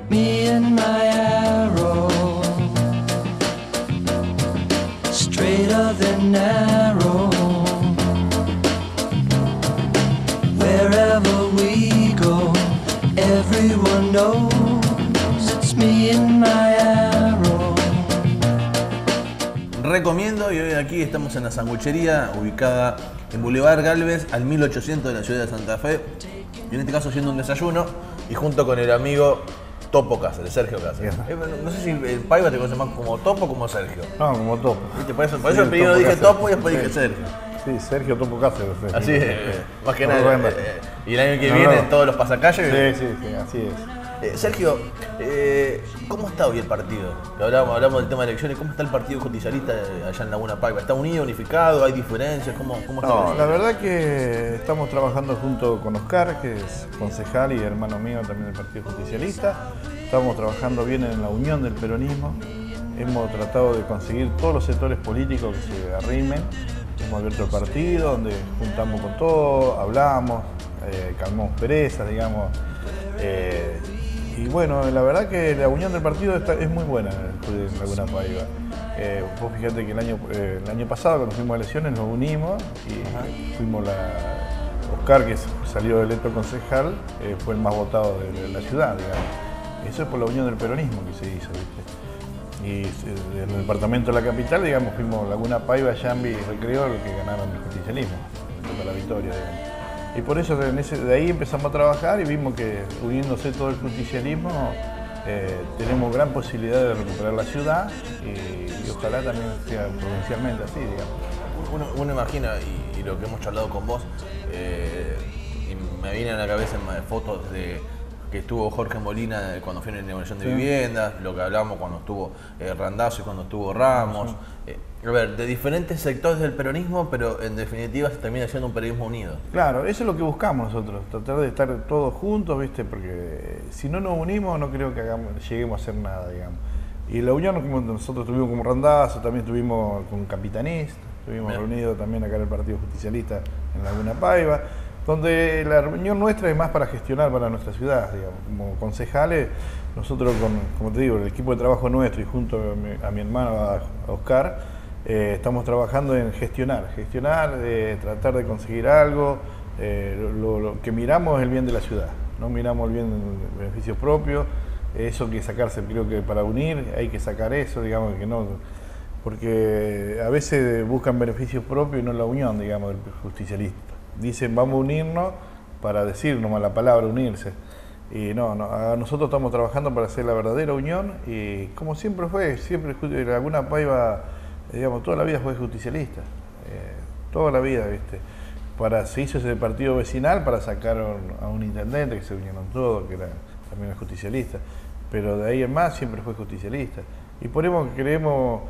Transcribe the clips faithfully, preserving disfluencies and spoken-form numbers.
me and my arrow, straighter than narrow. Wherever we go, everyone knows it's me and my arrow. Recomiendo, y hoy aquí estamos en la sanguchería ubicada en Boulevard Galvez al mil ochocientos de la ciudad de Santa Fe, y en este caso haciendo un desayuno y junto con el amigo Topo Cáceres, Sergio Cáceres. Eh, no sé si el Paiva te conoce más como Topo o como Sergio. No, como Topo. ¿Viste? Por eso, por eso sí, el primero dije Cáceres. Topo y después sí. dije Sergio. Sí, Sergio Topo Cáceres. Sí. Así es, eh, más que nada. Eh, eh, y el año que no, viene no. todos los pasacalles. Sí, sí, sí, así es. Eh, Sergio, eh, ¿cómo está hoy el partido? Hablamos, hablamos del tema de elecciones. ¿Cómo está el partido justicialista allá en Laguna Paiva? ¿Está unido, unificado? ¿Hay diferencias? ¿Cómo, cómo está? No, la verdad que estamos trabajando junto con Oscar, que es concejal y hermano mío también del Partido Justicialista. Estamos trabajando bien en la unión del peronismo. Hemos tratado de conseguir todos los sectores políticos que se arrimen. Hemos abierto el partido, donde juntamos con todos, hablamos, eh, calmamos perezas, digamos. Eh, Y bueno, la verdad que la unión del partido está, es muy buena en Laguna Paiva. Eh, vos fíjate que el año, eh, el año pasado, cuando fuimos a elecciones, nos unimos y Ajá. fuimos la... Oscar, que salió electo concejal, eh, fue el más votado de, de la ciudad, digamos. Eso es por la unión del peronismo que se hizo, ¿viste? Y eh, en el departamento de la capital, digamos, fuimos Laguna Paiva, Yambi y Recreo, los que ganaron el justicialismo, para la victoria, digamos. Y por eso en ese, de ahí empezamos a trabajar y vimos que uniéndose todo el justicialismo eh, tenemos gran posibilidad de recuperar la ciudad y, y ojalá también sea provincialmente así, digamos. Uno, uno imagina, y, y lo que hemos charlado con vos, eh, y me vienen a la cabeza fotos de que estuvo Jorge Molina cuando fue en la inauguración de sí. viviendas, lo que hablamos cuando estuvo eh, Randazzo y cuando estuvo Ramos. Sí. Eh, a ver, de diferentes sectores del peronismo, pero en definitiva se termina siendo un peronismo unido. Claro, eso es lo que buscamos nosotros, tratar de estar todos juntos, ¿viste? Porque si no nos unimos no creo que hagamos, lleguemos a hacer nada, digamos. Y la unión como nosotros tuvimos como Randazzo, también estuvimos con Capitanís, estuvimos Bien. reunidos también acá en el Partido Justicialista en Laguna Paiva, donde la reunión nuestra es más para gestionar para nuestra ciudad, digamos. Como concejales, nosotros, con, como te digo, el equipo de trabajo nuestro y junto a mi, a mi hermano, a Oscar, eh, estamos trabajando en gestionar, gestionar, eh, tratar de conseguir algo, eh, lo, lo que miramos es el bien de la ciudad, no miramos el bien del beneficio propio, eso que sacarse, creo que para unir hay que sacar eso, digamos, que no, porque a veces buscan beneficios propios y no la unión, digamos, del justicialista. Dicen vamos a unirnos para decir nomás la palabra unirse. Y no, no, nosotros estamos trabajando para hacer la verdadera unión y como siempre fue, siempre Laguna Paiva, digamos, toda la vida fue justicialista. Eh, toda la vida, ¿viste? Para, se hizo ese partido vecinal para sacar a un intendente que se unieron todos, que era también justicialista. Pero de ahí en más siempre fue justicialista. Y por eso creemos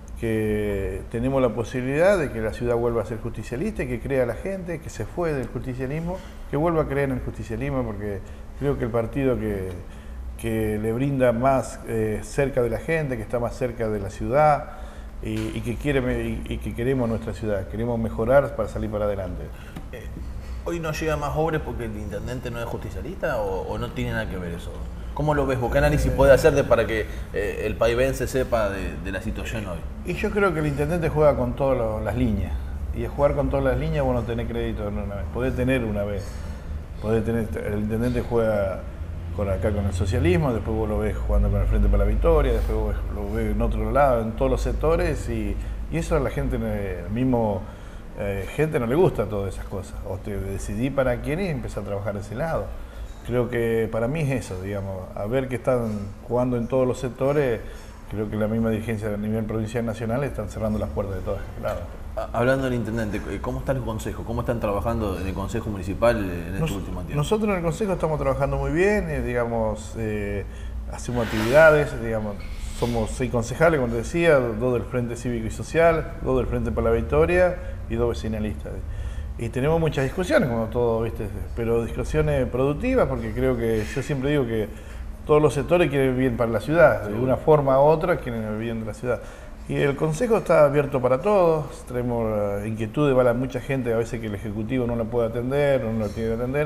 que tenemos la posibilidad de que la ciudad vuelva a ser justicialista y que crea a la gente que se fue del justicialismo, que vuelva a creer en el justicialismo, porque creo que el partido que, que le brinda más eh, cerca de la gente, que está más cerca de la ciudad y, y, que, quiere, y, y que queremos nuestra ciudad, queremos mejorar para salir para adelante. Eh, ¿Hoy no llega más obras porque el intendente no es justicialista o, o no tiene nada que ver eso? ¿Cómo lo ves vos? ¿Qué análisis puede hacer de para que eh, el paivense sepa de, de la situación hoy? Y yo creo que el intendente juega con todas lo, las líneas. Y al jugar con todas las líneas vos no tenés crédito en una vez. Podés tener una vez. Podés tener, el intendente juega con acá con el socialismo, después vos lo ves jugando con el Frente para la Victoria, después vos lo ves en otro lado, en todos los sectores. Y, y eso a la gente, el mismo eh, gente no le gusta todas esas cosas. O te decidí para quién y empezás a trabajar de ese lado. Creo que para mí es eso, digamos, a ver que están jugando en todos los sectores, creo que la misma dirigencia a nivel provincial y nacional están cerrando las puertas de todas las claro. Hablando del intendente, ¿cómo está el consejo? ¿Cómo están trabajando en el consejo municipal en este Nos, último tiempo? Nosotros en el consejo estamos trabajando muy bien, eh, digamos, eh, hacemos actividades, digamos, somos seis concejales, como te decía, dos del Frente Cívico y Social, dos del Frente para la Victoria y dos vecinalistas. Y tenemos muchas discusiones, como todo, ¿viste? Pero discusiones productivas, porque creo que yo siempre digo que todos los sectores quieren el bien para la ciudad, de una forma u otra quieren el bien de la ciudad. Y el Consejo está abierto para todos, tenemos inquietudes, va mucha gente, a veces que el Ejecutivo no la puede atender, no la tiene que atender,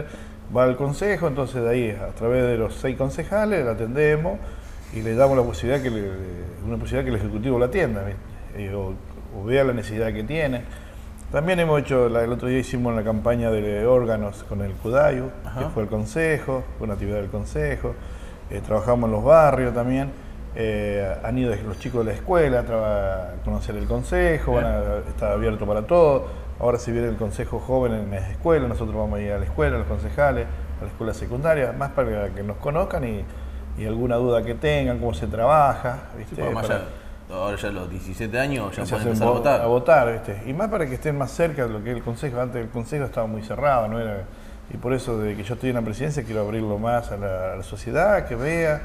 va al consejo, entonces de ahí a través de los seis concejales la atendemos y le damos la posibilidad que, le, una posibilidad que el Ejecutivo la atienda, ¿viste? O, o vea la necesidad que tiene. También hemos hecho, la, el otro día hicimos una campaña de órganos con el CUDAIU, que fue el consejo, fue una actividad del consejo. Eh, trabajamos en los barrios también, eh, han ido los chicos de la escuela a conocer el consejo, van a, está abierto para todos. Ahora se viene el consejo joven en las escuelas, nosotros vamos a ir a la escuela, a los concejales, a la escuela secundaria, más para que nos conozcan y, y alguna duda que tengan, cómo se trabaja, ¿viste? Sí, para, para, ahora ya a los diecisiete años ya se pueden empezar a votar. A votar, ¿viste? Y más para que estén más cerca de lo que es el consejo. Antes el consejo estaba muy cerrado, ¿no? Era, y por eso, desde que yo estoy en la presidencia, quiero abrirlo más a la, a la sociedad, que vea,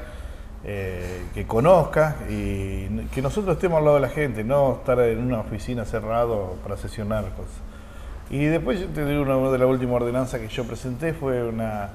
eh, que conozca y que nosotros estemos al lado de la gente, no estar en una oficina cerrado para sesionar cosas. Y después yo te digo, una de las últimas ordenanzas que yo presenté fue una,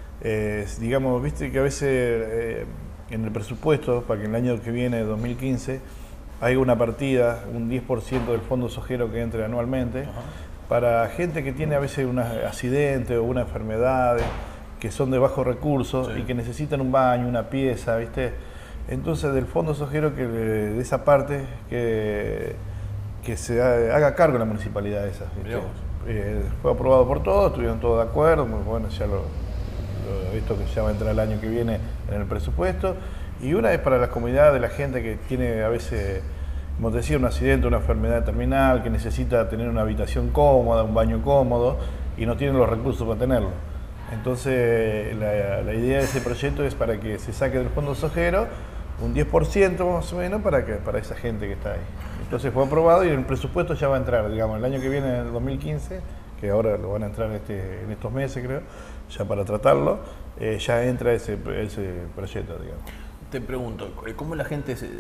eh, digamos, viste que a veces eh, en el presupuesto, para que el año que viene, dos mil quince, haya una partida, un diez por ciento del fondo sojero que entre anualmente, ajá, para gente que tiene a veces un accidente o una enfermedad, que son de bajos recursos, sí, y que necesitan un baño, una pieza, ¿viste? Entonces del fondo sojero, que de esa parte, que, que se haga cargo la municipalidad de esas. Eh, fue aprobado por todos, estuvieron todos de acuerdo, muy bueno, ya lo, lo he visto que ya va a entrar el año que viene en el presupuesto. Y una es para las comunidades de la gente que tiene a veces, como te decía, un accidente, una enfermedad terminal, que necesita tener una habitación cómoda, un baño cómodo, y no tienen los recursos para tenerlo. Entonces, la, la idea de ese proyecto es para que se saque del fondo sojero un diez por ciento más o menos para, que, para esa gente que está ahí. Entonces fue aprobado y el presupuesto ya va a entrar, digamos, el año que viene, en el dos mil quince, que ahora lo van a entrar este, en estos meses, creo, ya para tratarlo, eh, ya entra ese, ese proyecto, digamos. Te pregunto, ¿cómo la gente se,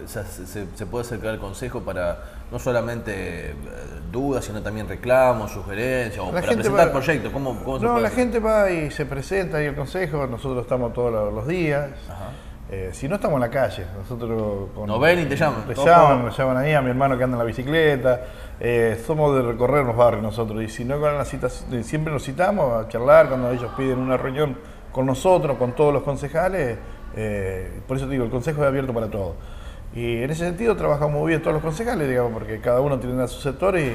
se, se puede acercar al consejo para no solamente dudas, sino también reclamos, sugerencias, o la para presentar va, proyectos? ¿Cómo, cómo se no, puede la hacer? gente va y se presenta ahí al consejo, nosotros estamos todos los días. Ajá. Eh, si no, estamos en la calle. Nosotros con, nos ven y te llaman. Te llaman, nos llaman ahí, a mi hermano que anda en la bicicleta. Eh, somos de recorrer los barrios nosotros. Y si no, con la cita, siempre nos citamos a charlar cuando ellos piden una reunión con nosotros, con todos los concejales. Eh, por eso te digo, el consejo es abierto para todos. Y en ese sentido trabajamos muy bien todos los concejales, digamos, porque cada uno tiene su sector y,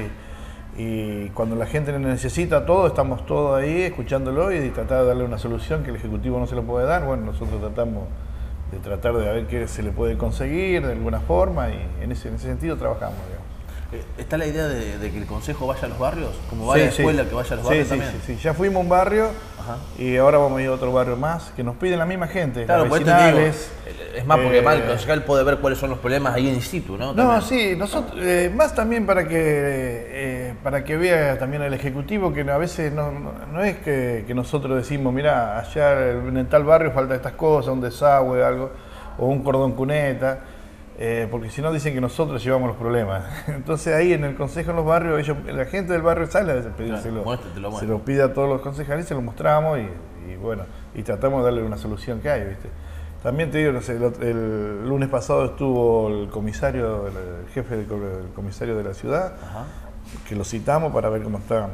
y cuando la gente necesita todo, estamos todos ahí escuchándolo y tratar de darle una solución que el Ejecutivo no se lo puede dar. Bueno, nosotros tratamos de tratar de ver qué se le puede conseguir de alguna forma y en ese, en ese sentido trabajamos, digamos. ¿Está la idea de, de que el consejo vaya a los barrios? Como va sí, a la escuela, sí, que vaya a los sí, barrios sí, también. Sí, sí, ya fuimos a un barrio. Ajá. Y ahora vamos a ir a otro barrio más, que nos piden la misma gente, claro, las vecinales. Digo, es más, porque eh, más el concejal puede ver cuáles son los problemas ahí in situ, ¿no? También. No, sí, nosotros, eh, más también para que eh, para que vea también el Ejecutivo que a veces no, no, no es que, que nosotros decimos, mirá, allá en tal barrio falta estas cosas, un desagüe, algo, o un cordón cuneta. Eh, porque si no dicen que nosotros llevamos los problemas. Entonces ahí en el consejo en los barrios, ellos, la gente del barrio sale a veces pedírselo, claro, lo se lo pide a todos los concejales, se lo mostramos y, y bueno, y tratamos de darle una solución que hay, ¿viste? También te digo, no sé, el, el lunes pasado estuvo el comisario, el, el jefe del el comisario de la ciudad, ajá, que lo citamos para ver cómo estaban.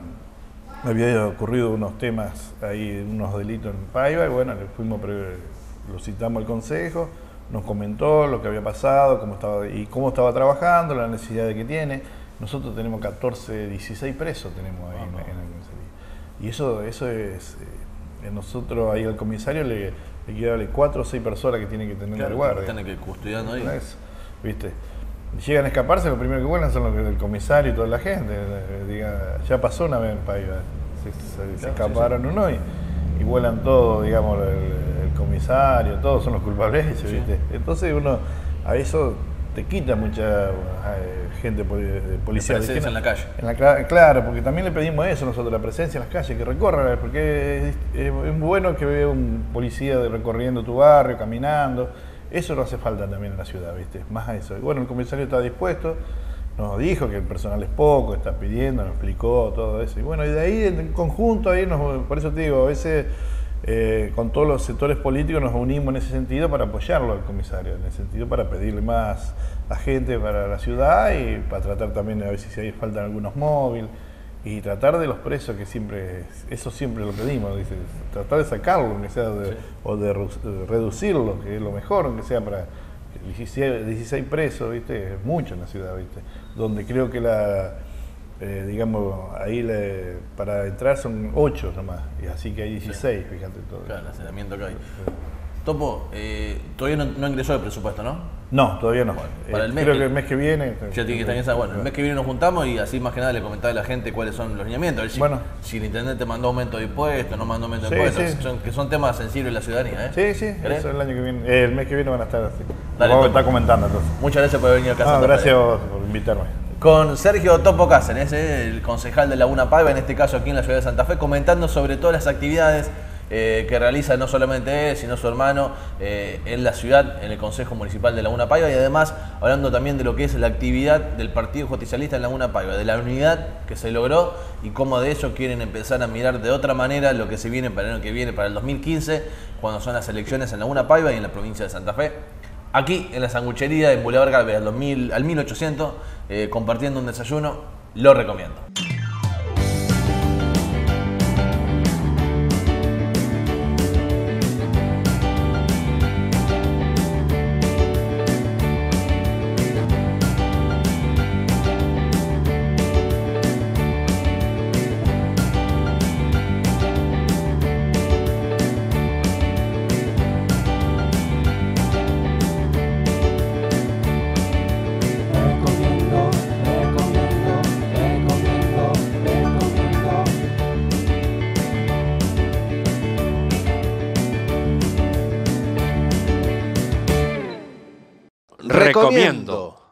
Había ocurrido unos temas ahí, unos delitos en Paiva, y bueno, le fuimos, lo citamos al consejo. Nos comentó lo que había pasado, cómo estaba y cómo estaba trabajando, la necesidad que tiene. Nosotros tenemos catorce, dieciséis presos tenemos ahí, uh-huh, en el comisario. Y eso, eso es, eh, nosotros ahí al comisario le, le quiere darle cuatro o seis personas que tienen que tener claro, el lugar. Que tienen que custodiando ahí. Es, ¿viste? Llegan a escaparse, lo primero que vuelan son los del comisario y toda la gente. Diga, ya pasó una vez en Paiva, se, se, claro, se escaparon sí, sí. uno y, y vuelan todo, digamos, el, comisario, todos son los culpables, sí, ¿viste? Entonces uno a eso te quita mucha eh, gente policial. La presencia en la calle. En la, claro, porque también le pedimos eso nosotros, la presencia en las calles, que recorran, porque es, es, es bueno que vea un policía de recorriendo tu barrio, caminando. Eso no hace falta también en la ciudad, ¿viste? Más a eso. Y bueno, el comisario está dispuesto, nos dijo que el personal es poco, está pidiendo, nos explicó todo eso. Y bueno, y de ahí en conjunto, ahí nos, por eso te digo, a veces Eh, con todos los sectores políticos nos unimos en ese sentido para apoyarlo al comisario, en ese sentido para pedirle más agente para la ciudad y para tratar también a ver si hay faltan algunos móviles y tratar de los presos, que siempre, eso siempre lo pedimos, dice, tratar de sacarlo, aunque sea de, sí. o de, de reducirlo, que es lo mejor, aunque sea para dieciséis, dieciséis presos, ¿viste? Es mucho en la ciudad, ¿viste? Donde creo que la, eh, digamos, ahí le, para entrar son ocho nomás, y así que hay dieciséis, sí. fíjate todo. Claro, el hacinamiento que hay. Topo, eh, todavía no, no ingresó el presupuesto, ¿no? No, todavía no. Bueno, para el eh, mes creo que, que el mes que viene. Ya tiene que estar en esa, bueno, el mes que viene nos juntamos y así más que nada le comentaba a la gente cuáles son los lineamientos. A ver si, bueno. si el intendente mandó aumento de impuestos, no mandó aumento de Sí, impuestos, sí. son, que son temas sensibles de la ciudadanía, ¿eh? Sí, sí, ¿Querés? eso el año que viene, eh, el mes que viene van a estar así. Dale, Vamos a estar comentando entonces. Muchas gracias por venir acá. Ah, gracias por invitarme. Con Sergio Topo Cáceres, ¿eh? El concejal de Laguna Paiva, en este caso aquí en la ciudad de Santa Fe, comentando sobre todas las actividades Eh, que realiza no solamente él, sino su hermano eh, en la ciudad, en el Consejo Municipal de Laguna Paiva, y además hablando también de lo que es la actividad del Partido Justicialista en Laguna Paiva, de la unidad que se logró y cómo de eso quieren empezar a mirar de otra manera lo que se viene para el año que viene, para el dos mil quince, cuando son las elecciones en Laguna Paiva y en la provincia de Santa Fe. Aquí en la sanguchería de Boulevard Galvez al, dos mil, al mil ochocientos, eh, compartiendo un desayuno, lo recomiendo. Recomiendo.